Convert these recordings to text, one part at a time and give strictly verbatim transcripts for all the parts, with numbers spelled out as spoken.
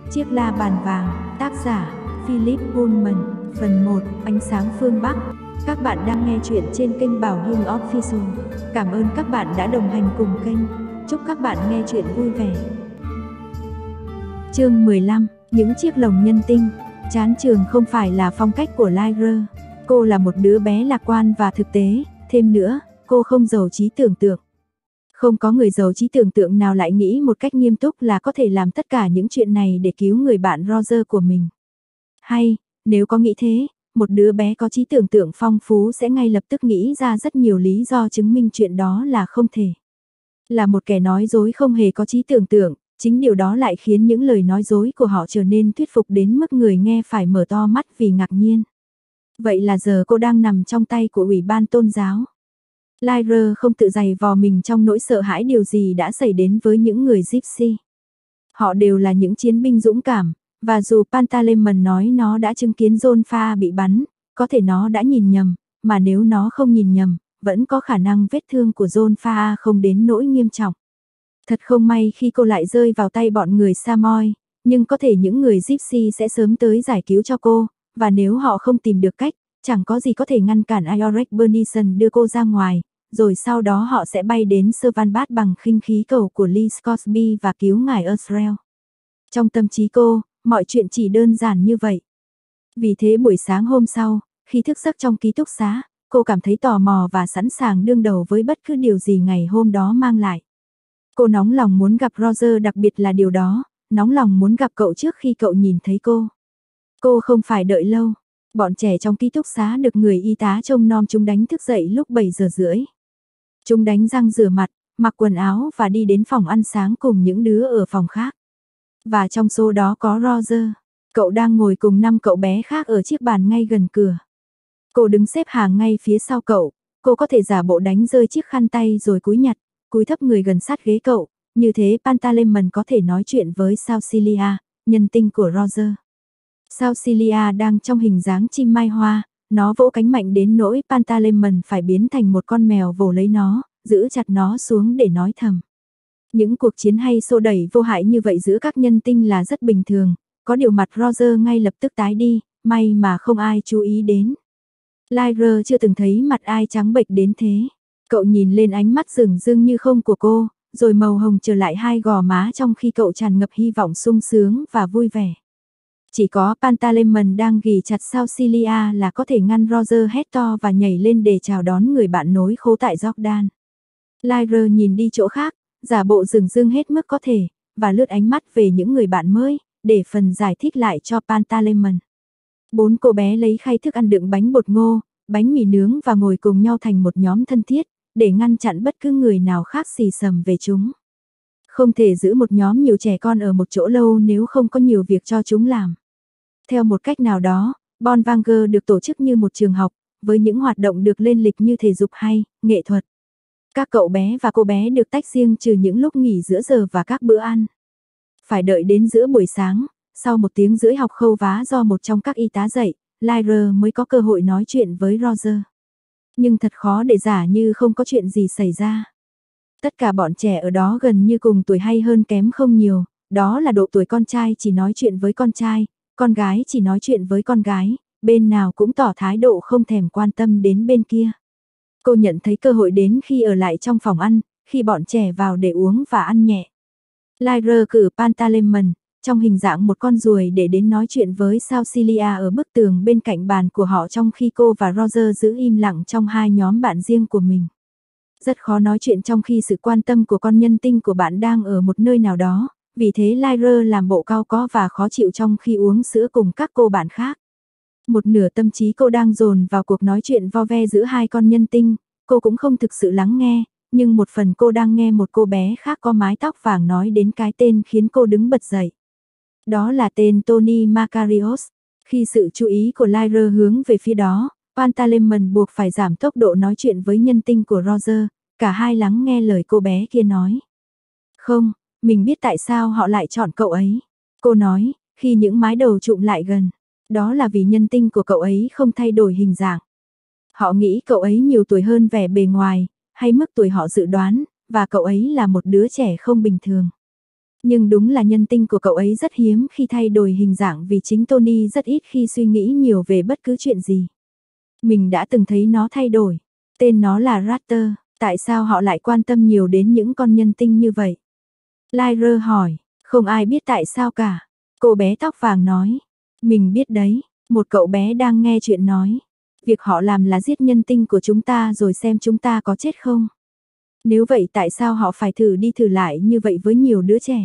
Chiếc la bàn vàng, tác giả Philip Pullman, phần một, Ánh sáng phương Bắc. Các bạn đang nghe chuyện trên kênh Bảo Hưng Official. Cảm ơn các bạn đã đồng hành cùng kênh. Chúc các bạn nghe chuyện vui vẻ. Chương mười lăm, những chiếc lồng nhân tinh. Chán trường không phải là phong cách của Lyra. Cô là một đứa bé lạc quan và thực tế, thêm nữa, cô không giàu trí tưởng tượng. Không có người giàu trí tưởng tượng nào lại nghĩ một cách nghiêm túc là có thể làm tất cả những chuyện này để cứu người bạn Roger của mình. Hay, nếu có nghĩ thế, một đứa bé có trí tưởng tượng phong phú sẽ ngay lập tức nghĩ ra rất nhiều lý do chứng minh chuyện đó là không thể. Là một kẻ nói dối không hề có trí tưởng tượng, chính điều đó lại khiến những lời nói dối của họ trở nên thuyết phục đến mức người nghe phải mở to mắt vì ngạc nhiên. Vậy là giờ cô đang nằm trong tay của ủy ban tôn giáo. Lyra không tự giày vò mình trong nỗi sợ hãi điều gì đã xảy đến với những người Gypsy. Họ đều là những chiến binh dũng cảm, và dù Pantaleimon nói nó đã chứng kiến John Pha bị bắn, có thể nó đã nhìn nhầm, mà nếu nó không nhìn nhầm, vẫn có khả năng vết thương của John Pha không đến nỗi nghiêm trọng. Thật không may khi cô lại rơi vào tay bọn người Samoy, nhưng có thể những người Gypsy sẽ sớm tới giải cứu cho cô, và nếu họ không tìm được cách, chẳng có gì có thể ngăn cản Iorek Bernison đưa cô ra ngoài, rồi sau đó họ sẽ bay đến Servanbat bằng khinh khí cầu của Lee Scoresby và cứu ngài Earl. Trong tâm trí cô, mọi chuyện chỉ đơn giản như vậy. Vì thế buổi sáng hôm sau, khi thức giấc trong ký túc xá, cô cảm thấy tò mò và sẵn sàng đương đầu với bất cứ điều gì ngày hôm đó mang lại. Cô nóng lòng muốn gặp Roger, đặc biệt là điều đó, nóng lòng muốn gặp cậu trước khi cậu nhìn thấy cô. Cô không phải đợi lâu. Bọn trẻ trong ký túc xá được người y tá trông nom chúng đánh thức dậy lúc bảy giờ rưỡi. Chúng đánh răng rửa mặt, mặc quần áo và đi đến phòng ăn sáng cùng những đứa ở phòng khác. Và trong số đó có Roger. Cậu đang ngồi cùng năm cậu bé khác ở chiếc bàn ngay gần cửa. Cô đứng xếp hàng ngay phía sau cậu. Cô có thể giả bộ đánh rơi chiếc khăn tay rồi cúi nhặt, cúi thấp người gần sát ghế cậu. Như thế Pantaleimon có thể nói chuyện với Saucilia, nhân tinh của Roger. Saucilia đang trong hình dáng chim mai hoa, nó vỗ cánh mạnh đến nỗi Pantaleimon phải biến thành một con mèo vồ lấy nó, giữ chặt nó xuống để nói thầm. Những cuộc chiến hay xô đẩy vô hại như vậy giữa các nhân tinh là rất bình thường, có điều mặt Roger ngay lập tức tái đi, may mà không ai chú ý đến. Lyra chưa từng thấy mặt ai trắng bệch đến thế. Cậu nhìn lên ánh mắt rừng rưng như không của cô, rồi màu hồng trở lại hai gò má trong khi cậu tràn ngập hy vọng sung sướng và vui vẻ. Chỉ có Pantaleimon đang ghì chặt Saucilia là có thể ngăn Roger hét to và nhảy lên để chào đón người bạn nối khố tại Jordan. Lyra nhìn đi chỗ khác, giả bộ rừng rưng hết mức có thể, và lướt ánh mắt về những người bạn mới, để phần giải thích lại cho Pantaleimon. Bốn cô bé lấy khay thức ăn đựng bánh bột ngô, bánh mì nướng và ngồi cùng nhau thành một nhóm thân thiết, để ngăn chặn bất cứ người nào khác xì xầm về chúng. Không thể giữ một nhóm nhiều trẻ con ở một chỗ lâu nếu không có nhiều việc cho chúng làm. Theo một cách nào đó, Bon Vanger được tổ chức như một trường học, với những hoạt động được lên lịch như thể dục hay nghệ thuật. Các cậu bé và cô bé được tách riêng trừ những lúc nghỉ giữa giờ và các bữa ăn. Phải đợi đến giữa buổi sáng, sau một tiếng rưỡi học khâu vá do một trong các y tá dạy, Lyra mới có cơ hội nói chuyện với Roger. Nhưng thật khó để giả như không có chuyện gì xảy ra. Tất cả bọn trẻ ở đó gần như cùng tuổi hay hơn kém không nhiều, đó là độ tuổi con trai chỉ nói chuyện với con trai, con gái chỉ nói chuyện với con gái, bên nào cũng tỏ thái độ không thèm quan tâm đến bên kia. Cô nhận thấy cơ hội đến khi ở lại trong phòng ăn, khi bọn trẻ vào để uống và ăn nhẹ. Lyra cử Pantaleimon, trong hình dạng một con ruồi để đến nói chuyện với Saucilia ở bức tường bên cạnh bàn của họ trong khi cô và Roger giữ im lặng trong hai nhóm bạn riêng của mình. Rất khó nói chuyện trong khi sự quan tâm của con nhân tinh của bạn đang ở một nơi nào đó, vì thế Lyra làm bộ cau có và khó chịu trong khi uống sữa cùng các cô bạn khác. Một nửa tâm trí cô đang dồn vào cuộc nói chuyện vo ve giữa hai con nhân tinh, cô cũng không thực sự lắng nghe, nhưng một phần cô đang nghe một cô bé khác có mái tóc vàng nói đến cái tên khiến cô đứng bật dậy. Đó là tên Tony Macarios. Khi sự chú ý của Lyra hướng về phía đó, Pantaleimon buộc phải giảm tốc độ nói chuyện với nhân tinh của Roger, cả hai lắng nghe lời cô bé kia nói. Không, mình biết tại sao họ lại chọn cậu ấy. Cô nói, khi những mái đầu chụm lại gần. Đó là vì nhân tinh của cậu ấy không thay đổi hình dạng. Họ nghĩ cậu ấy nhiều tuổi hơn vẻ bề ngoài, hay mức tuổi họ dự đoán, và cậu ấy là một đứa trẻ không bình thường. Nhưng đúng là nhân tinh của cậu ấy rất hiếm khi thay đổi hình dạng vì chính Tony rất ít khi suy nghĩ nhiều về bất cứ chuyện gì. Mình đã từng thấy nó thay đổi. Tên nó là Raptor, tại sao họ lại quan tâm nhiều đến những con nhân tinh như vậy? Lyra hỏi, không ai biết tại sao cả. Cô bé tóc vàng nói, mình biết đấy, một cậu bé đang nghe chuyện nói. Việc họ làm là giết nhân tinh của chúng ta rồi xem chúng ta có chết không. Nếu vậy tại sao họ phải thử đi thử lại như vậy với nhiều đứa trẻ?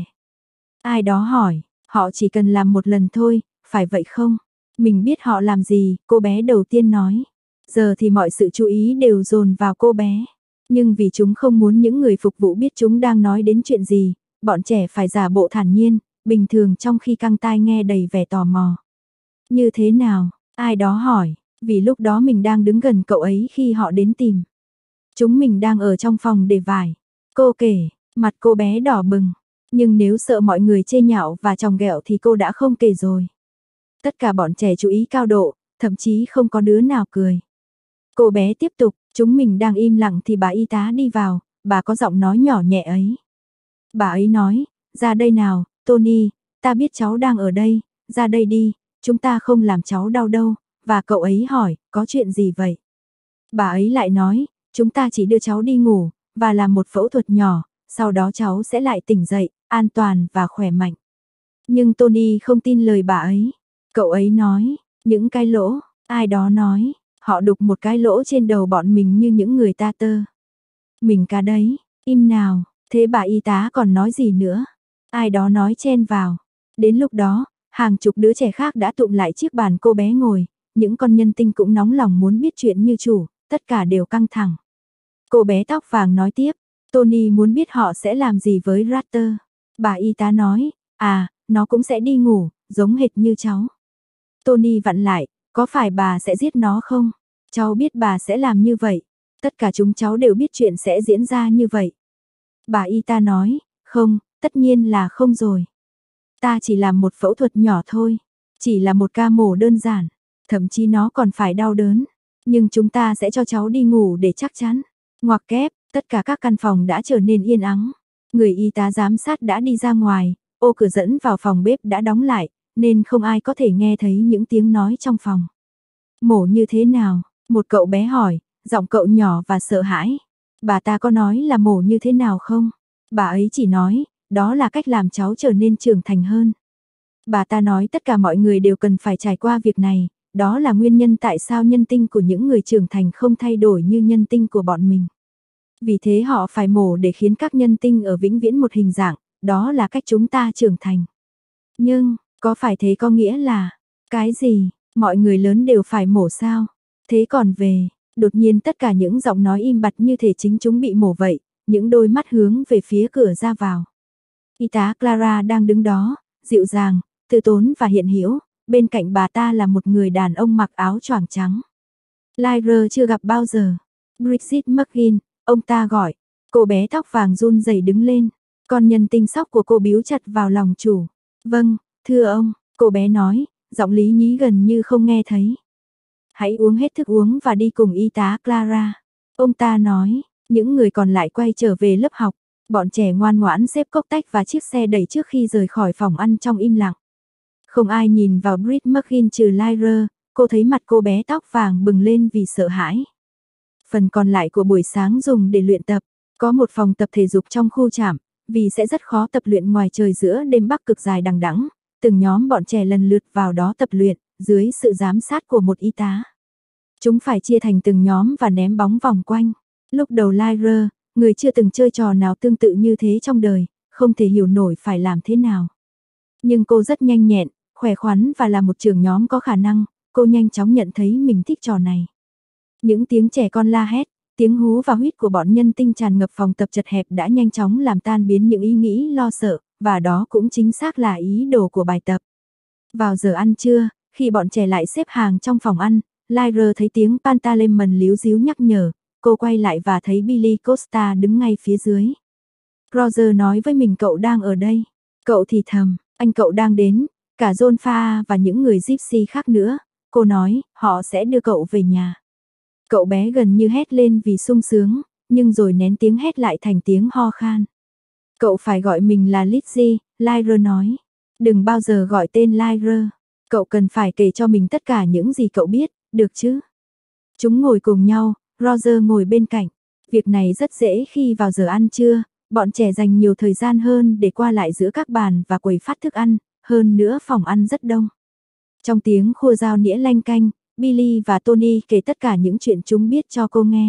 Ai đó hỏi, họ chỉ cần làm một lần thôi, phải vậy không? Mình biết họ làm gì, cô bé đầu tiên nói. Giờ thì mọi sự chú ý đều dồn vào cô bé. Nhưng vì chúng không muốn những người phục vụ biết chúng đang nói đến chuyện gì, bọn trẻ phải giả bộ thản nhiên, bình thường trong khi căng tai nghe đầy vẻ tò mò. Như thế nào? Ai đó hỏi, vì lúc đó mình đang đứng gần cậu ấy khi họ đến tìm. Chúng mình đang ở trong phòng để vải. Cô kể, mặt cô bé đỏ bừng. Nhưng nếu sợ mọi người chê nhạo và chòng ghẹo thì cô đã không kể rồi. Tất cả bọn trẻ chú ý cao độ, thậm chí không có đứa nào cười. Cô bé tiếp tục, chúng mình đang im lặng thì bà y tá đi vào, bà có giọng nói nhỏ nhẹ ấy. Bà ấy nói, ra đây nào, Tony, ta biết cháu đang ở đây, ra đây đi, chúng ta không làm cháu đau đâu, và cậu ấy hỏi, có chuyện gì vậy? Bà ấy lại nói, chúng ta chỉ đưa cháu đi ngủ, và làm một phẫu thuật nhỏ, sau đó cháu sẽ lại tỉnh dậy, an toàn và khỏe mạnh. Nhưng Tony không tin lời bà ấy. Cậu ấy nói, những cái lỗ, ai đó nói, họ đục một cái lỗ trên đầu bọn mình như những người ta tơ. Mình cả đấy, im nào, thế bà y tá còn nói gì nữa? Ai đó nói chen vào. Đến lúc đó, hàng chục đứa trẻ khác đã tụm lại chiếc bàn cô bé ngồi, những con nhân tinh cũng nóng lòng muốn biết chuyện như chủ, tất cả đều căng thẳng. Cô bé tóc vàng nói tiếp, Tony muốn biết họ sẽ làm gì với Raptor. Bà y tá nói, à, nó cũng sẽ đi ngủ, giống hệt như cháu. Tony vặn lại, có phải bà sẽ giết nó không? Cháu biết bà sẽ làm như vậy. Tất cả chúng cháu đều biết chuyện sẽ diễn ra như vậy. Bà y tá nói, không, tất nhiên là không rồi. Ta chỉ làm một phẫu thuật nhỏ thôi. Chỉ là một ca mổ đơn giản. Thậm chí nó còn phải đau đớn. Nhưng chúng ta sẽ cho cháu đi ngủ để chắc chắn. Ngoặc kép, tất cả các căn phòng đã trở nên yên ắng. Người y tá giám sát đã đi ra ngoài, ô cửa dẫn vào phòng bếp đã đóng lại, nên không ai có thể nghe thấy những tiếng nói trong phòng. Mổ như thế nào? Một cậu bé hỏi, giọng cậu nhỏ và sợ hãi. Bà ta có nói là mổ như thế nào không? Bà ấy chỉ nói, đó là cách làm cháu trở nên trưởng thành hơn. Bà ta nói tất cả mọi người đều cần phải trải qua việc này, đó là nguyên nhân tại sao nhân tinh của những người trưởng thành không thay đổi như nhân tinh của bọn mình. Vì thế họ phải mổ để khiến các nhân tinh ở vĩnh viễn một hình dạng, đó là cách chúng ta trưởng thành. Nhưng, có phải thế có nghĩa là, cái gì, mọi người lớn đều phải mổ sao? Thế còn về, đột nhiên tất cả những giọng nói im bặt như thể chính chúng bị mổ vậy, những đôi mắt hướng về phía cửa ra vào. Y tá Clara đang đứng đó, dịu dàng, từ tốn và hiện hữu, bên cạnh bà ta là một người đàn ông mặc áo choàng trắng. Lyra chưa gặp bao giờ. Bridget McGinn, ông ta gọi. Cô bé tóc vàng run rẩy đứng lên. Con nhân tinh sóc của cô bíu chặt vào lòng chủ. Vâng, thưa ông, cô bé nói, giọng lý nhí gần như không nghe thấy. Hãy uống hết thức uống và đi cùng y tá Clara. Ông ta nói, những người còn lại quay trở về lớp học. Bọn trẻ ngoan ngoãn xếp cốc tách và chiếc xe đẩy trước khi rời khỏi phòng ăn trong im lặng. Không ai nhìn vào Bridget McGinn trừ Lyra, cô thấy mặt cô bé tóc vàng bừng lên vì sợ hãi. Phần còn lại của buổi sáng dùng để luyện tập, có một phòng tập thể dục trong khu trạm, vì sẽ rất khó tập luyện ngoài trời giữa đêm bắc cực dài đằng đẵng, từng nhóm bọn trẻ lần lượt vào đó tập luyện, dưới sự giám sát của một y tá. Chúng phải chia thành từng nhóm và ném bóng vòng quanh. Lúc đầu Lyra, người chưa từng chơi trò nào tương tự như thế trong đời, không thể hiểu nổi phải làm thế nào. Nhưng cô rất nhanh nhẹn, khỏe khoắn và là một trưởng nhóm có khả năng, cô nhanh chóng nhận thấy mình thích trò này. Những tiếng trẻ con la hét, tiếng hú và huýt của bọn nhân tinh tràn ngập phòng tập chật hẹp đã nhanh chóng làm tan biến những ý nghĩ lo sợ, và đó cũng chính xác là ý đồ của bài tập. Vào giờ ăn trưa, khi bọn trẻ lại xếp hàng trong phòng ăn, Lyra thấy tiếng Pantaleimon líu díu nhắc nhở, cô quay lại và thấy Billy Costa đứng ngay phía dưới. Roger nói với mình cậu đang ở đây. Cậu thì thầm, anh cậu đang đến, cả John Pha và những người gypsy khác nữa. Cô nói, họ sẽ đưa cậu về nhà. Cậu bé gần như hét lên vì sung sướng, nhưng rồi nén tiếng hét lại thành tiếng ho khan. Cậu phải gọi mình là Lizzie, Lyra nói. Đừng bao giờ gọi tên Lyra. Cậu cần phải kể cho mình tất cả những gì cậu biết, được chứ? Chúng ngồi cùng nhau, Roger ngồi bên cạnh. Việc này rất dễ khi vào giờ ăn trưa, bọn trẻ dành nhiều thời gian hơn để qua lại giữa các bàn và quầy phát thức ăn, hơn nữa phòng ăn rất đông. Trong tiếng khua dao nĩa lanh canh, Billy và Tony kể tất cả những chuyện chúng biết cho cô nghe.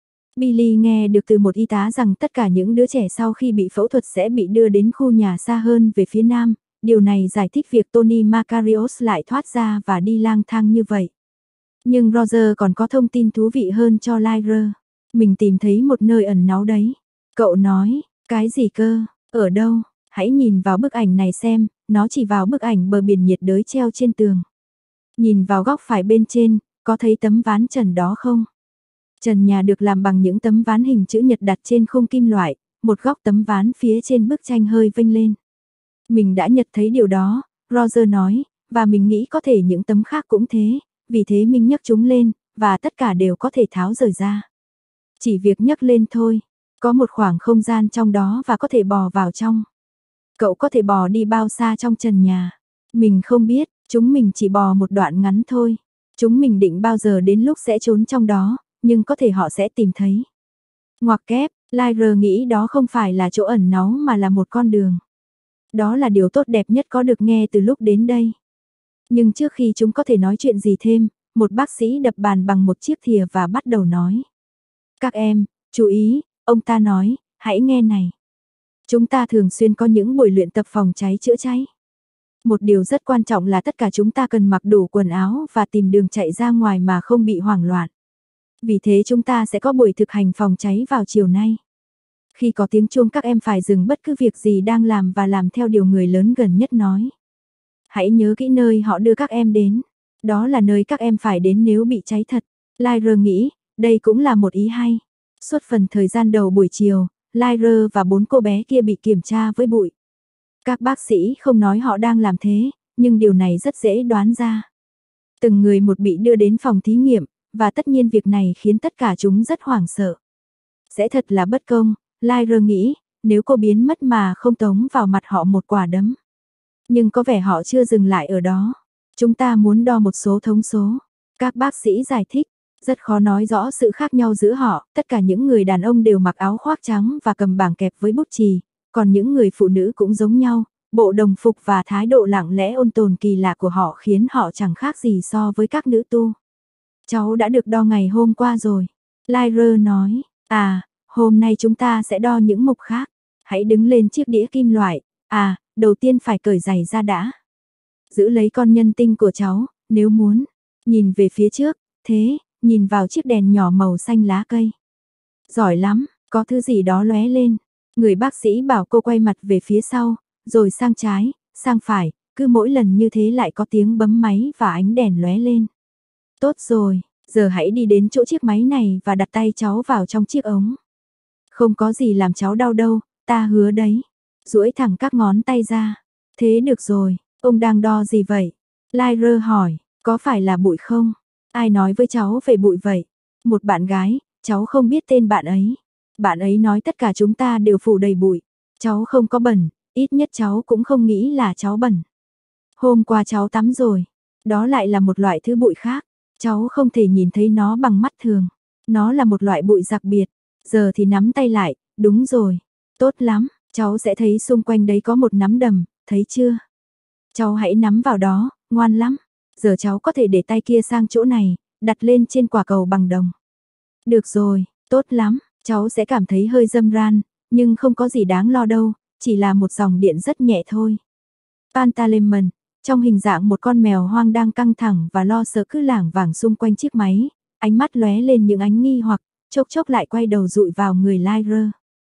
Billy nghe được từ một y tá rằng tất cả những đứa trẻ sau khi bị phẫu thuật sẽ bị đưa đến khu nhà xa hơn về phía nam. Điều này giải thích việc Tony Makarios lại thoát ra và đi lang thang như vậy. Nhưng Roger còn có thông tin thú vị hơn cho Lyra. Mình tìm thấy một nơi ẩn náu đấy. Cậu nói, cái gì cơ, ở đâu? Hãy nhìn vào bức ảnh này xem, nó chỉ vào bức ảnh bờ biển nhiệt đới treo trên tường. Nhìn vào góc phải bên trên, có thấy tấm ván trần đó không? Trần nhà được làm bằng những tấm ván hình chữ nhật đặt trên khung kim loại, một góc tấm ván phía trên bức tranh hơi vênh lên. Mình đã nhận thấy điều đó, Roger nói, và mình nghĩ có thể những tấm khác cũng thế, vì thế mình nhấc chúng lên, và tất cả đều có thể tháo rời ra. Chỉ việc nhấc lên thôi, có một khoảng không gian trong đó và có thể bò vào trong. Cậu có thể bò đi bao xa trong trần nhà? Mình không biết, chúng mình chỉ bò một đoạn ngắn thôi. Chúng mình định bao giờ đến lúc sẽ trốn trong đó, nhưng có thể họ sẽ tìm thấy. Ngoặc kép, Lyra nghĩ đó không phải là chỗ ẩn náu mà là một con đường. Đó là điều tốt đẹp nhất có được nghe từ lúc đến đây. Nhưng trước khi chúng có thể nói chuyện gì thêm, một bác sĩ đập bàn bằng một chiếc thìa và bắt đầu nói. Các em, chú ý, ông ta nói, hãy nghe này. Chúng ta thường xuyên có những buổi luyện tập phòng cháy chữa cháy. Một điều rất quan trọng là tất cả chúng ta cần mặc đủ quần áo và tìm đường chạy ra ngoài mà không bị hoảng loạn. Vì thế chúng ta sẽ có buổi thực hành phòng cháy vào chiều nay. Khi có tiếng chuông các em phải dừng bất cứ việc gì đang làm và làm theo điều người lớn gần nhất nói. Hãy nhớ kỹ nơi họ đưa các em đến. Đó là nơi các em phải đến nếu bị cháy thật. Lyra nghĩ, đây cũng là một ý hay. Suốt phần thời gian đầu buổi chiều, Lyra và bốn cô bé kia bị kiểm tra với bụi. Các bác sĩ không nói họ đang làm thế, nhưng điều này rất dễ đoán ra. Từng người một bị đưa đến phòng thí nghiệm, và tất nhiên việc này khiến tất cả chúng rất hoảng sợ. Sẽ thật là bất công, Lyra nghĩ, nếu cô biến mất mà không tống vào mặt họ một quả đấm. Nhưng có vẻ họ chưa dừng lại ở đó. Chúng ta muốn đo một số thông số. Các bác sĩ giải thích, rất khó nói rõ sự khác nhau giữa họ. Tất cả những người đàn ông đều mặc áo khoác trắng và cầm bảng kẹp với bút chì. Còn những người phụ nữ cũng giống nhau. Bộ đồng phục và thái độ lặng lẽ ôn tồn kỳ lạ của họ khiến họ chẳng khác gì so với các nữ tu. Cháu đã được đo ngày hôm qua rồi. Lyra nói, à, hôm nay chúng ta sẽ đo những mục khác. Hãy đứng lên chiếc đĩa kim loại. À, đầu tiên phải cởi giày ra đã. Giữ lấy con nhân tinh của cháu, nếu muốn. Nhìn về phía trước, thế, nhìn vào chiếc đèn nhỏ màu xanh lá cây. Giỏi lắm, có thứ gì đó lóe lên. Người bác sĩ bảo cô quay mặt về phía sau, rồi sang trái, sang phải, cứ mỗi lần như thế lại có tiếng bấm máy và ánh đèn lóe lên. Tốt rồi, giờ hãy đi đến chỗ chiếc máy này và đặt tay cháu vào trong chiếc ống. Không có gì làm cháu đau đâu, ta hứa đấy. Duỗi thẳng các ngón tay ra. Thế được rồi, ông đang đo gì vậy? Lyra hỏi, có phải là bụi không? Ai nói với cháu về bụi vậy? Một bạn gái, cháu không biết tên bạn ấy. Bạn ấy nói tất cả chúng ta đều phủ đầy bụi. Cháu không có bẩn, ít nhất cháu cũng không nghĩ là cháu bẩn. Hôm qua cháu tắm rồi, đó lại là một loại thứ bụi khác. Cháu không thể nhìn thấy nó bằng mắt thường. Nó là một loại bụi đặc biệt. Giờ thì nắm tay lại, đúng rồi. Tốt lắm, cháu sẽ thấy xung quanh đấy có một nắm đầm, thấy chưa? Cháu hãy nắm vào đó, ngoan lắm. Giờ cháu có thể để tay kia sang chỗ này, đặt lên trên quả cầu bằng đồng. Được rồi, tốt lắm, cháu sẽ cảm thấy hơi râm ran, nhưng không có gì đáng lo đâu, chỉ là một dòng điện rất nhẹ thôi. Pantaleimon, trong hình dạng một con mèo hoang đang căng thẳng và lo sợ cứ lảng vảng xung quanh chiếc máy, ánh mắt lóe lên những ánh nghi hoặc, chốc chốc lại quay đầu dụi vào người Lyra.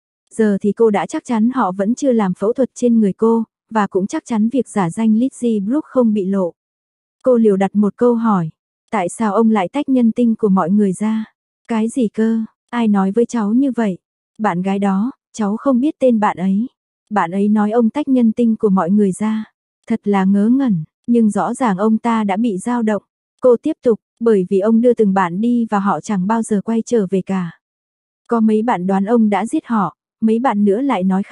Giờ thì cô đã chắc chắn họ vẫn chưa làm phẫu thuật trên người cô, và cũng chắc chắn việc giả danh Lizzie Brooke không bị lộ. Cô liều đặt một câu hỏi, tại sao ông lại tách nhân tinh của mọi người ra? Cái gì cơ, ai nói với cháu như vậy? Bạn gái đó, cháu không biết tên bạn ấy. Bạn ấy nói ông tách nhân tinh của mọi người ra. Thật là ngớ ngẩn, nhưng rõ ràng ông ta đã bị dao động. Cô tiếp tục, bởi vì ông đưa từng bạn đi và họ chẳng bao giờ quay trở về cả. Có mấy bạn đoán ông đã giết họ, mấy bạn nữa lại nói khác,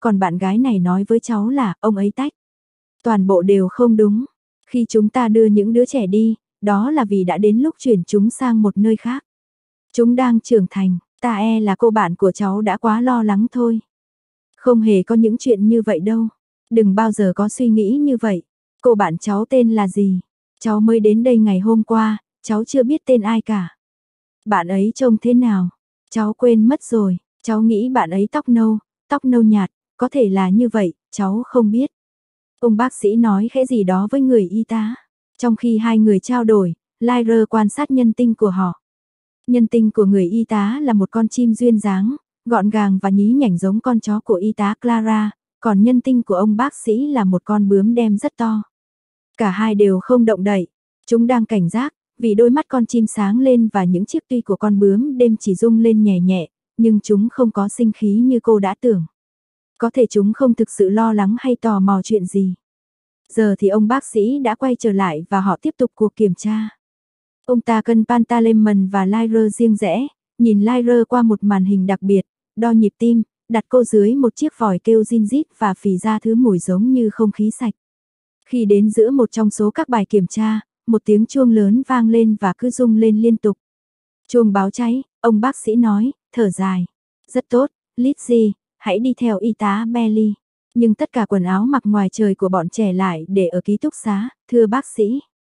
còn bạn gái này nói với cháu là ông ấy tách. Toàn bộ đều không đúng. Khi chúng ta đưa những đứa trẻ đi, đó là vì đã đến lúc chuyển chúng sang một nơi khác. Chúng đang trưởng thành, ta e là cô bạn của cháu đã quá lo lắng thôi. Không hề có những chuyện như vậy đâu. Đừng bao giờ có suy nghĩ như vậy. Cô bạn cháu tên là gì? Cháu mới đến đây ngày hôm qua, cháu chưa biết tên ai cả. Bạn ấy trông thế nào? Cháu quên mất rồi, cháu nghĩ bạn ấy tóc nâu, tóc nâu nhạt, có thể là như vậy, cháu không biết. Ông bác sĩ nói khẽ gì đó với người y tá. Trong khi hai người trao đổi, Lyra quan sát nhân tinh của họ. Nhân tinh của người y tá là một con chim duyên dáng, gọn gàng và nhí nhảnh giống con chó của y tá Clara, còn nhân tinh của ông bác sĩ là một con bướm đêm rất to. Cả hai đều không động đậy, chúng đang cảnh giác, vì đôi mắt con chim sáng lên và những chiếc tuy của con bướm đêm chỉ rung lên nhẹ nhẹ, nhưng chúng không có sinh khí như cô đã tưởng. Có thể chúng không thực sự lo lắng hay tò mò chuyện gì. Giờ thì ông bác sĩ đã quay trở lại và họ tiếp tục cuộc kiểm tra. Ông ta cân Pantaleimon và Lyra riêng rẽ, nhìn Lyra qua một màn hình đặc biệt, đo nhịp tim, đặt cô dưới một chiếc vòi kêu rin rít và phì ra thứ mùi giống như không khí sạch. Khi đến giữa một trong số các bài kiểm tra, một tiếng chuông lớn vang lên và cứ rung lên liên tục. Chuông báo cháy, ông bác sĩ nói, thở dài. Rất tốt, Lizzie, hãy đi theo y tá Belly. Nhưng tất cả quần áo mặc ngoài trời của bọn trẻ lại để ở ký túc xá, thưa bác sĩ.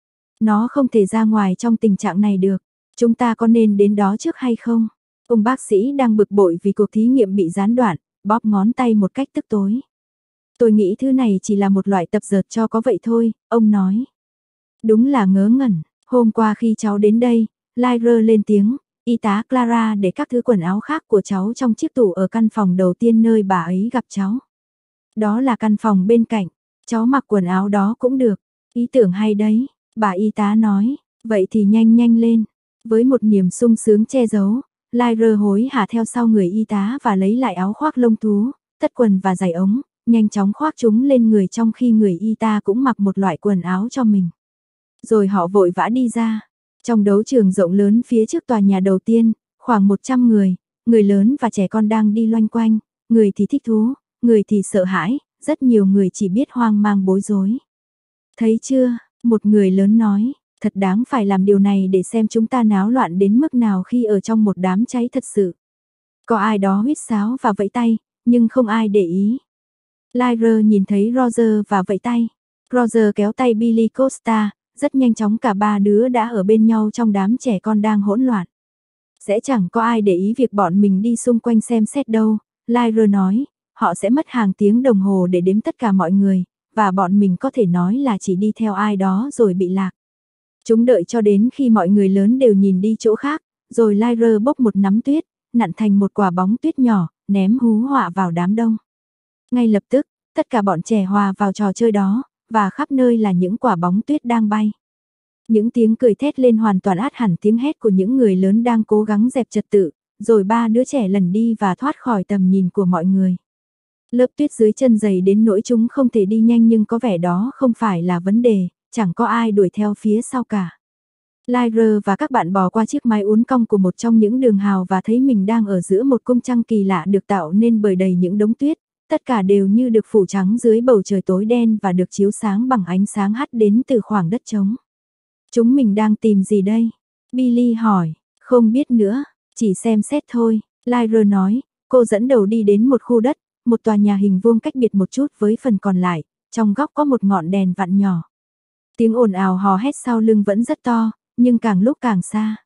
Nó không thể ra ngoài trong tình trạng này được. Chúng ta có nên đến đó trước hay không? Ông bác sĩ đang bực bội vì cuộc thí nghiệm bị gián đoạn, bóp ngón tay một cách tức tối. Tôi nghĩ thứ này chỉ là một loại tập dượt cho có vậy thôi, ông nói. Đúng là ngớ ngẩn, hôm qua khi cháu đến đây, Lyra lên tiếng, y tá Clara để các thứ quần áo khác của cháu trong chiếc tủ ở căn phòng đầu tiên nơi bà ấy gặp cháu. Đó là căn phòng bên cạnh, cháu mặc quần áo đó cũng được, ý tưởng hay đấy, bà y tá nói, vậy thì nhanh nhanh lên. Với một niềm sung sướng che giấu, Lyra hối hả theo sau người y tá và lấy lại áo khoác lông thú, tất quần và giày ống, nhanh chóng khoác chúng lên người trong khi người y tá cũng mặc một loại quần áo cho mình. Rồi họ vội vã đi ra. Trong đấu trường rộng lớn phía trước tòa nhà đầu tiên, khoảng một trăm người, người lớn và trẻ con đang đi loanh quanh, người thì thích thú, người thì sợ hãi, rất nhiều người chỉ biết hoang mang bối rối. Thấy chưa, một người lớn nói, thật đáng phải làm điều này để xem chúng ta náo loạn đến mức nào khi ở trong một đám cháy thật sự. Có ai đó huýt sáo và vẫy tay, nhưng không ai để ý. Lyra nhìn thấy Roger và vẫy tay. Roger kéo tay Billy Costa, rất nhanh chóng cả ba đứa đã ở bên nhau trong đám trẻ con đang hỗn loạn. Sẽ chẳng có ai để ý việc bọn mình đi xung quanh xem xét đâu, Lyra nói, họ sẽ mất hàng tiếng đồng hồ để đếm tất cả mọi người, và bọn mình có thể nói là chỉ đi theo ai đó rồi bị lạc. Chúng đợi cho đến khi mọi người lớn đều nhìn đi chỗ khác, rồi Lyra bốc một nắm tuyết, nặn thành một quả bóng tuyết nhỏ, ném hú họa vào đám đông. Ngay lập tức, tất cả bọn trẻ hòa vào trò chơi đó, và khắp nơi là những quả bóng tuyết đang bay. Những tiếng cười thét lên hoàn toàn át hẳn tiếng hét của những người lớn đang cố gắng dẹp trật tự, rồi ba đứa trẻ lần đi và thoát khỏi tầm nhìn của mọi người. Lớp tuyết dưới chân dày đến nỗi chúng không thể đi nhanh, nhưng có vẻ đó không phải là vấn đề, chẳng có ai đuổi theo phía sau cả. Lyra và các bạn bò qua chiếc mái uốn cong của một trong những đường hào và thấy mình đang ở giữa một cung trăng kỳ lạ được tạo nên bởi đầy những đống tuyết. Tất cả đều như được phủ trắng dưới bầu trời tối đen và được chiếu sáng bằng ánh sáng hắt đến từ khoảng đất trống. Chúng mình đang tìm gì đây? Billy hỏi. Không biết nữa, chỉ xem xét thôi, Lyra nói. Cô dẫn đầu đi đến một khu đất, một tòa nhà hình vuông cách biệt một chút với phần còn lại, trong góc có một ngọn đèn vặn nhỏ. Tiếng ồn ào hò hét sau lưng vẫn rất to, nhưng càng lúc càng xa.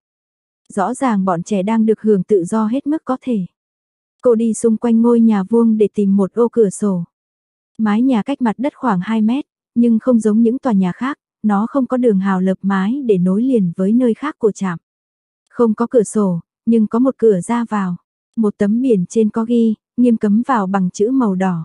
Rõ ràng bọn trẻ đang được hưởng tự do hết mức có thể. Cô đi xung quanh ngôi nhà vuông để tìm một ô cửa sổ. Mái nhà cách mặt đất khoảng hai mét, nhưng không giống những tòa nhà khác, nó không có đường hào lợp mái để nối liền với nơi khác của trạm. Không có cửa sổ, nhưng có một cửa ra vào. Một tấm biển trên có ghi, nghiêm cấm vào bằng chữ màu đỏ.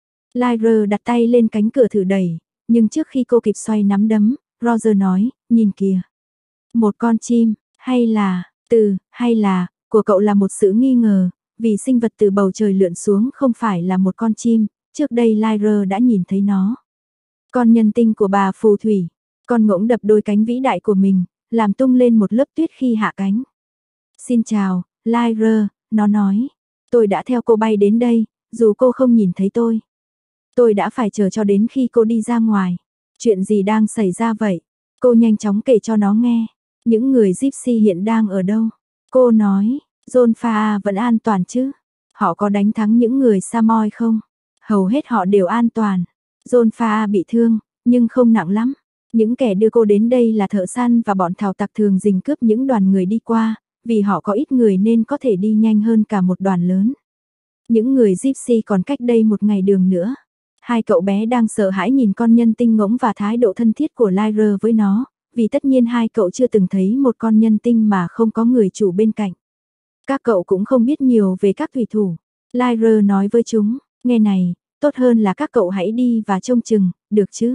Lyra đặt tay lên cánh cửa thử đẩy, nhưng trước khi cô kịp xoay nắm đấm, Roger nói, nhìn kìa. Một con chim, hay là, từ, hay là, của cậu là một sự nghi ngờ. Vì sinh vật từ bầu trời lượn xuống không phải là một con chim, trước đây Lyra đã nhìn thấy nó. Con nhân tinh của bà phù thủy, con ngỗng đập đôi cánh vĩ đại của mình, làm tung lên một lớp tuyết khi hạ cánh. Xin chào, Lyra, nó nói. Tôi đã theo cô bay đến đây, dù cô không nhìn thấy tôi. Tôi đã phải chờ cho đến khi cô đi ra ngoài. Chuyện gì đang xảy ra vậy? Cô nhanh chóng kể cho nó nghe. Những người Gypsy hiện đang ở đâu? Cô nói, John Pha vẫn an toàn chứ? Họ có đánh thắng những người Samoy không? Hầu hết họ đều an toàn. John Pha bị thương, nhưng không nặng lắm. Những kẻ đưa cô đến đây là thợ săn và bọn thảo tặc thường rình cướp những đoàn người đi qua, vì họ có ít người nên có thể đi nhanh hơn cả một đoàn lớn. Những người Gypsy còn cách đây một ngày đường nữa. Hai cậu bé đang sợ hãi nhìn con nhân tinh ngỗng và thái độ thân thiết của Lyra với nó, vì tất nhiên hai cậu chưa từng thấy một con nhân tinh mà không có người chủ bên cạnh. Các cậu cũng không biết nhiều về các thủy thủ. Lyra nói với chúng, nghe này, tốt hơn là các cậu hãy đi và trông chừng, được chứ?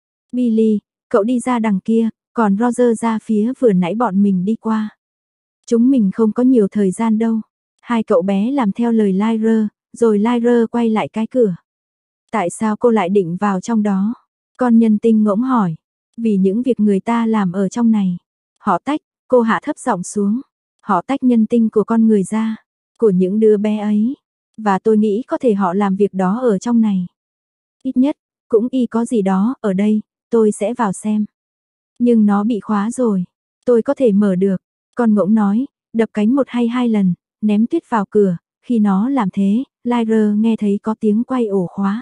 Billy, cậu đi ra đằng kia, còn Roger ra phía vừa nãy bọn mình đi qua. Chúng mình không có nhiều thời gian đâu. Hai cậu bé làm theo lời Lyra, rồi Lyra quay lại cái cửa. Tại sao cô lại định vào trong đó? Con nhân tinh ngỗng hỏi. Vì những việc người ta làm ở trong này. Họ tách, cô hạ thấp giọng xuống. Họ tách nhân tinh của con người ra, của những đứa bé ấy. Và tôi nghĩ có thể họ làm việc đó ở trong này. Ít nhất, cũng y có gì đó ở đây, tôi sẽ vào xem. Nhưng nó bị khóa rồi, tôi có thể mở được. Con ngỗng nói, đập cánh một hay hai lần, ném tuyết vào cửa. Khi nó làm thế, Lyra nghe thấy có tiếng quay ổ khóa.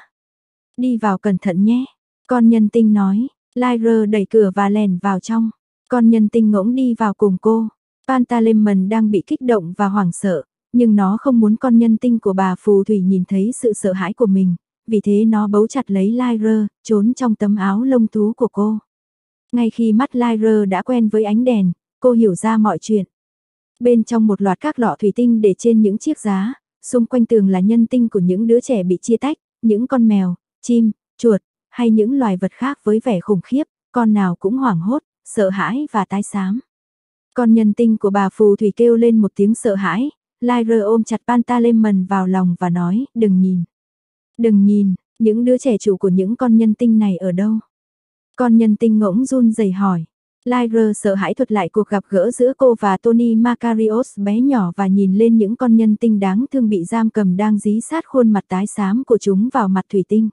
Đi vào cẩn thận nhé. Con nhân tinh nói, Lyra đẩy cửa và lèn vào trong. Con nhân tinh ngỗng đi vào cùng cô. Pantaleimon đang bị kích động và hoảng sợ, nhưng nó không muốn con nhân tinh của bà phù thủy nhìn thấy sự sợ hãi của mình, vì thế nó bấu chặt lấy Lyra, trốn trong tấm áo lông thú của cô. Ngay khi mắt Lyra đã quen với ánh đèn, cô hiểu ra mọi chuyện. Bên trong một loạt các lọ thủy tinh để trên những chiếc giá, xung quanh tường là nhân tinh của những đứa trẻ bị chia tách, những con mèo, chim, chuột, hay những loài vật khác với vẻ khủng khiếp, con nào cũng hoảng hốt, sợ hãi và tái xám. Con nhân tinh của bà phù thủy kêu lên một tiếng sợ hãi, Lyra ôm chặt Pantaleimon vào lòng và nói, đừng nhìn. Đừng nhìn, những đứa trẻ chủ của những con nhân tinh này ở đâu? Con nhân tinh ngỗng run rẩy hỏi. Lyra sợ hãi thuật lại cuộc gặp gỡ giữa cô và Tony Macarios bé nhỏ và nhìn lên những con nhân tinh đáng thương bị giam cầm đang dí sát khuôn mặt tái xám của chúng vào mặt thủy tinh.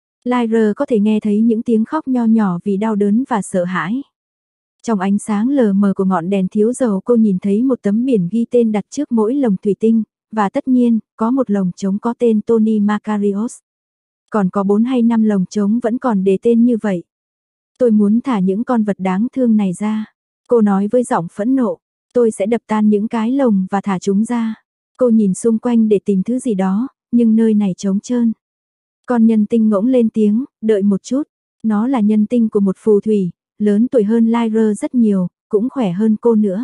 Lyra có thể nghe thấy những tiếng khóc nho nhỏ vì đau đớn và sợ hãi. Trong ánh sáng lờ mờ của ngọn đèn thiếu dầu cô nhìn thấy một tấm biển ghi tên đặt trước mỗi lồng thủy tinh, và tất nhiên, có một lồng trống có tên Tony Macarios. Còn có bốn hay năm lồng trống vẫn còn đề tên như vậy. Tôi muốn thả những con vật đáng thương này ra. Cô nói với giọng phẫn nộ, tôi sẽ đập tan những cái lồng và thả chúng ra. Cô nhìn xung quanh để tìm thứ gì đó, nhưng nơi này trống trơn. Con nhân tinh ngỗng lên tiếng, đợi một chút. Nó là nhân tinh của một phù thủy, lớn tuổi hơn Lyra rất nhiều, cũng khỏe hơn cô nữa.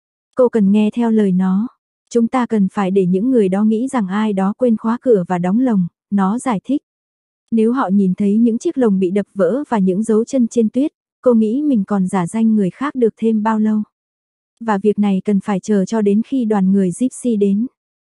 Cô cần nghe theo lời nó. Chúng ta cần phải để những người đó nghĩ rằng ai đó quên khóa cửa và đóng lồng, nó giải thích. Nếu họ nhìn thấy những chiếc lồng bị đập vỡ và những dấu chân trên tuyết, cô nghĩ mình còn giả danh người khác được thêm bao lâu. Và việc này cần phải chờ cho đến khi đoàn người Gypsy đến.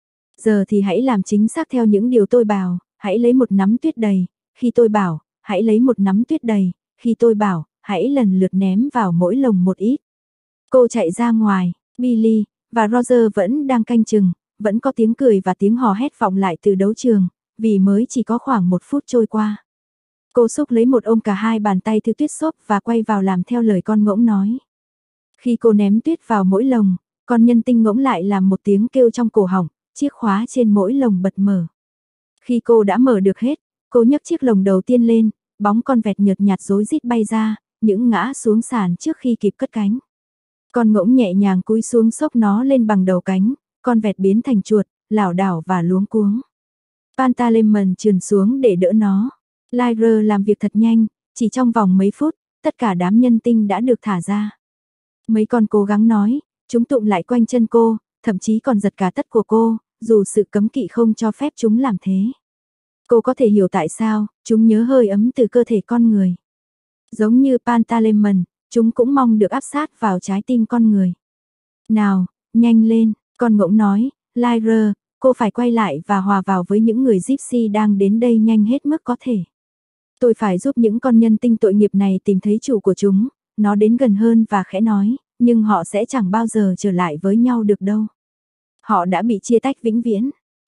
Giờ thì hãy làm chính xác theo những điều tôi bảo, hãy lấy một nắm tuyết đầy, khi tôi bảo, hãy lấy một nắm tuyết đầy, khi tôi bảo, hãy lần lượt ném vào mỗi lồng một ít. Cô chạy ra ngoài, Billy và Roger vẫn đang canh chừng, vẫn có tiếng cười và tiếng hò hét vọng lại từ đấu trường, vì mới chỉ có khoảng một phút trôi qua. Cô xúc lấy một ôm cả hai bàn tay thứ tuyết xốp và quay vào làm theo lời con ngỗng nói. Khi cô ném tuyết vào mỗi lồng, con nhân tinh ngỗng lại làm một tiếng kêu trong cổ họng, chiếc khóa trên mỗi lồng bật mở. Khi cô đã mở được hết, cô nhấc chiếc lồng đầu tiên lên, bóng con vẹt nhợt nhạt rối rít bay ra, những ngã xuống sàn trước khi kịp cất cánh. Con ngỗng nhẹ nhàng cúi xuống xốc nó lên bằng đầu cánh, con vẹt biến thành chuột, lảo đảo và luống cuống. Pantaleimon trườn xuống để đỡ nó. Lyra làm việc thật nhanh, chỉ trong vòng mấy phút, tất cả đám nhân tinh đã được thả ra. Mấy con cố gắng nói, chúng tụm lại quanh chân cô, thậm chí còn giật cả tất của cô, dù sự cấm kỵ không cho phép chúng làm thế. Cô có thể hiểu tại sao, chúng nhớ hơi ấm từ cơ thể con người. Giống như Pantaleimon, chúng cũng mong được áp sát vào trái tim con người. Nào, nhanh lên, con ngỗng nói, Lyra, cô phải quay lại và hòa vào với những người Gypsy đang đến đây nhanh hết mức có thể. Tôi phải giúp những con nhân tinh tội nghiệp này tìm thấy chủ của chúng. Nó đến gần hơn và khẽ nói, nhưng họ sẽ chẳng bao giờ trở lại với nhau được đâu. Họ đã bị chia tách vĩnh viễn.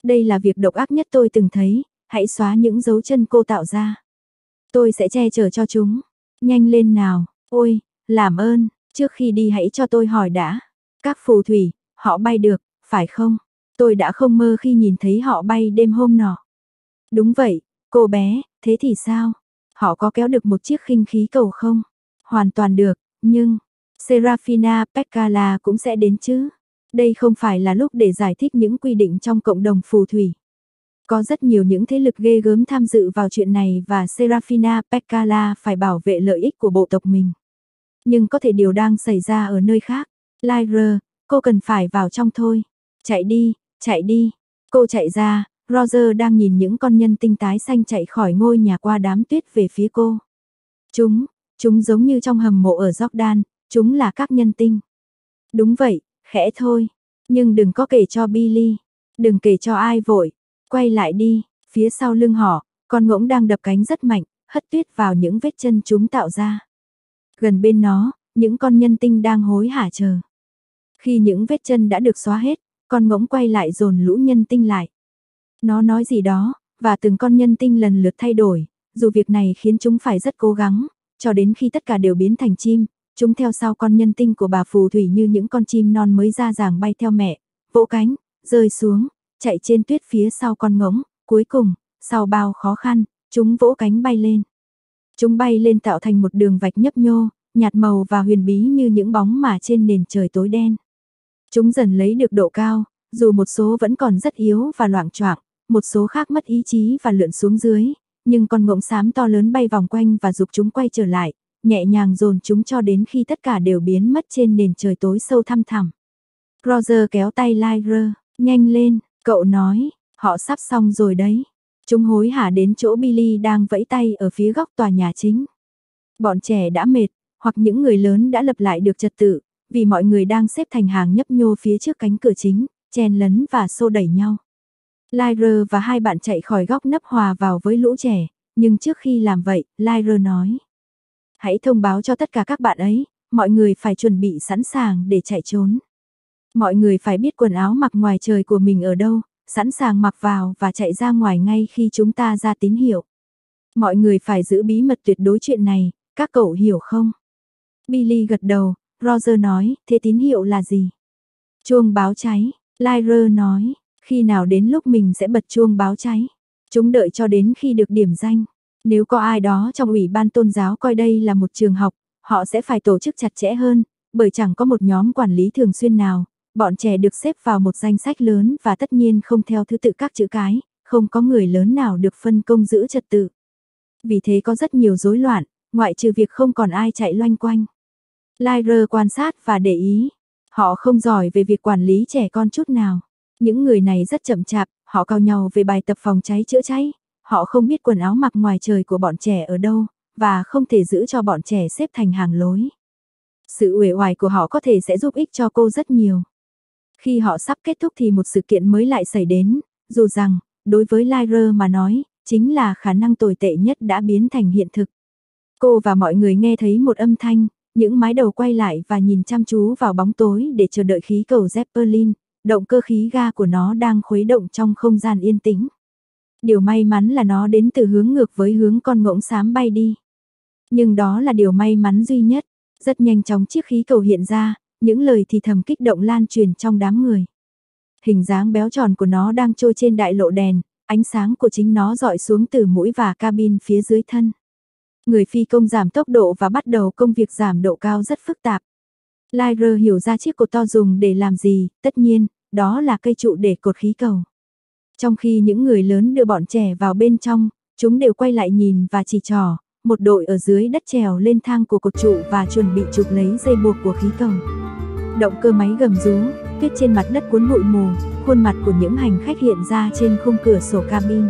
Đây là việc độc ác nhất tôi từng thấy, hãy xóa những dấu chân cô tạo ra. Tôi sẽ che chở cho chúng. Nhanh lên nào, ôi, làm ơn, trước khi đi hãy cho tôi hỏi đã. Các phù thủy, họ bay được, phải không? Tôi đã không mơ khi nhìn thấy họ bay đêm hôm nọ. Đúng vậy, cô bé, thế thì sao? Họ có kéo được một chiếc khinh khí cầu không? Hoàn toàn được, nhưng Serafina Pekkala cũng sẽ đến chứ. Đây không phải là lúc để giải thích những quy định trong cộng đồng phù thủy. Có rất nhiều những thế lực ghê gớm tham dự vào chuyện này và Serafina Pekkala phải bảo vệ lợi ích của bộ tộc mình. Nhưng có thể điều đang xảy ra ở nơi khác. Lyra, cô cần phải vào trong thôi. Chạy đi, chạy đi. Cô chạy ra, Roger đang nhìn những con nhân tinh tái xanh chạy khỏi ngôi nhà qua đám tuyết về phía cô. Chúng, chúng giống như trong hầm mộ ở Jordan, chúng là các nhân tinh. Đúng vậy, khẽ thôi. Nhưng đừng có kể cho Billy. Đừng kể cho ai vội. Quay lại đi, phía sau lưng họ, con ngỗng đang đập cánh rất mạnh, hất tuyết vào những vết chân chúng tạo ra. Gần bên nó, những con nhân tinh đang hối hả chờ. Khi những vết chân đã được xóa hết, con ngỗng quay lại dồn lũ nhân tinh lại. Nó nói gì đó, và từng con nhân tinh lần lượt thay đổi, dù việc này khiến chúng phải rất cố gắng, cho đến khi tất cả đều biến thành chim, chúng theo sau con nhân tinh của bà phù thủy như những con chim non mới ra ràng bay theo mẹ, vỗ cánh, rơi xuống, chạy trên tuyết phía sau con ngỗng, cuối cùng, sau bao khó khăn, chúng vỗ cánh bay lên. Chúng bay lên tạo thành một đường vạch nhấp nhô, nhạt màu và huyền bí như những bóng mà trên nền trời tối đen. Chúng dần lấy được độ cao, dù một số vẫn còn rất yếu và loạng choạng, một số khác mất ý chí và lượn xuống dưới, nhưng con ngỗng xám to lớn bay vòng quanh và giục chúng quay trở lại, nhẹ nhàng dồn chúng cho đến khi tất cả đều biến mất trên nền trời tối sâu thăm thẳm. Roger kéo tay Lyra, nhanh lên, cậu nói, họ sắp xong rồi đấy. Chúng hối hả đến chỗ Billy đang vẫy tay ở phía góc tòa nhà chính. Bọn trẻ đã mệt, hoặc những người lớn đã lập lại được trật tự, vì mọi người đang xếp thành hàng nhấp nhô phía trước cánh cửa chính, chen lấn và xô đẩy nhau. Lyra và hai bạn chạy khỏi góc nấp hòa vào với lũ trẻ, nhưng trước khi làm vậy, Lyra nói: hãy thông báo cho tất cả các bạn ấy, mọi người phải chuẩn bị sẵn sàng để chạy trốn. Mọi người phải biết quần áo mặc ngoài trời của mình ở đâu, sẵn sàng mặc vào và chạy ra ngoài ngay khi chúng ta ra tín hiệu. Mọi người phải giữ bí mật tuyệt đối chuyện này, các cậu hiểu không? Billy gật đầu, Roger nói, thế tín hiệu là gì? Chuông báo cháy, Lyra nói, khi nào đến lúc mình sẽ bật chuông báo cháy? Chúng đợi cho đến khi được điểm danh. Nếu có ai đó trong ủy ban tôn giáo coi đây là một trường học, họ sẽ phải tổ chức chặt chẽ hơn, bởi chẳng có một nhóm quản lý thường xuyên nào. Bọn trẻ được xếp vào một danh sách lớn và tất nhiên không theo thứ tự các chữ cái, không có người lớn nào được phân công giữ trật tự. Vì thế có rất nhiều rối loạn, ngoại trừ việc không còn ai chạy loanh quanh. Lyra quan sát và để ý, họ không giỏi về việc quản lý trẻ con chút nào. Những người này rất chậm chạp, họ cau nhau về bài tập phòng cháy chữa cháy, họ không biết quần áo mặc ngoài trời của bọn trẻ ở đâu, và không thể giữ cho bọn trẻ xếp thành hàng lối. Sự uể oải của họ có thể sẽ giúp ích cho cô rất nhiều. Khi họ sắp kết thúc thì một sự kiện mới lại xảy đến, dù rằng, đối với Lyra mà nói, chính là khả năng tồi tệ nhất đã biến thành hiện thực. Cô và mọi người nghe thấy một âm thanh, những mái đầu quay lại và nhìn chăm chú vào bóng tối để chờ đợi khí cầu Zeppelin, động cơ khí ga của nó đang khuấy động trong không gian yên tĩnh. Điều may mắn là nó đến từ hướng ngược với hướng con ngỗng xám bay đi. Nhưng đó là điều may mắn duy nhất, rất nhanh chóng chiếc khí cầu hiện ra. Những lời thì thầm kích động lan truyền trong đám người. Hình dáng béo tròn của nó đang trôi trên đại lộ đèn, ánh sáng của chính nó dọi xuống từ mũi và cabin phía dưới thân. Người phi công giảm tốc độ và bắt đầu công việc giảm độ cao rất phức tạp. Lyra hiểu ra chiếc cột to dùng để làm gì, tất nhiên, đó là cây trụ để cột khí cầu. Trong khi những người lớn đưa bọn trẻ vào bên trong, chúng đều quay lại nhìn và chỉ trỏ. Một đội ở dưới đất trèo lên thang của cột trụ và chuẩn bị chụp lấy dây buộc của khí cầu. Động cơ máy gầm rú, tuyết trên mặt đất cuốn bụi mù, khuôn mặt của những hành khách hiện ra trên khung cửa sổ cabin.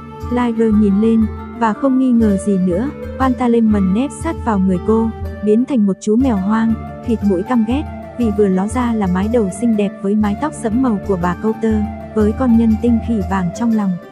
Lyra nhìn lên, và không nghi ngờ gì nữa, Pantaleimon nép sát vào người cô, biến thành một chú mèo hoang, khịt mũi căm ghét, vì vừa ló ra là mái đầu xinh đẹp với mái tóc sẫm màu của bà Coulter, với con nhân tinh khỉ vàng trong lòng.